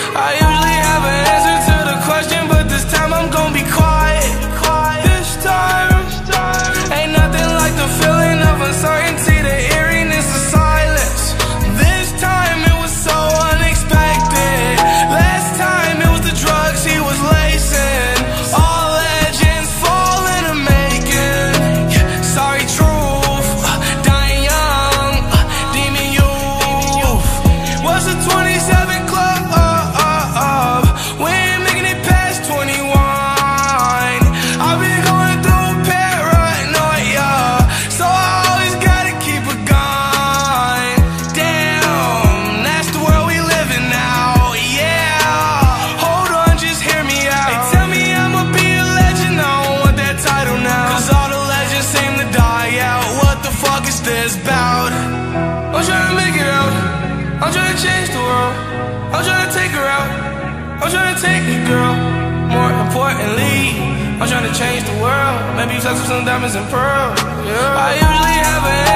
I usually have an answer to the question, but this time I'm gonna be quiet. This time, ain't nothing like the feeling of uncertainty, the eeriness of silence. This time it was so unexpected. Last time it was the drugs he was lacing. All legends fall in the making. Sorry, truth, dying young, demon youth. Was a 27 club? We ain't making it past 21. I've been going through paranoia, so I always gotta keep a gun. Damn, that's the world we live in now, yeah. Hold on, just hear me out. They tell me I'ma be a legend, I don't want that title now, 'cause all the legends seem to die out. What the fuck is this about? I'm trying to make it out, I'm trying to change the world, I'm trying to take her out, I'm trying to take it, girl. More importantly, I'm trying to change the world. Maybe flex with some diamonds and pearls, yeah. I usually have an